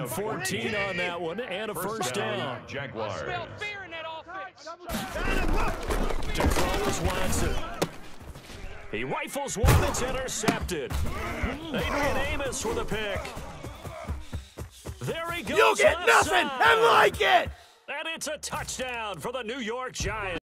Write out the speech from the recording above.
of 14 on that one, and a first down. Jaguars. Smell fear in that offense. To throw is Watson. He rifles one, it's intercepted. Adrian Amos with a pick. There he goes. You get nothing side. and like it! And it's a touchdown for the New York Giants.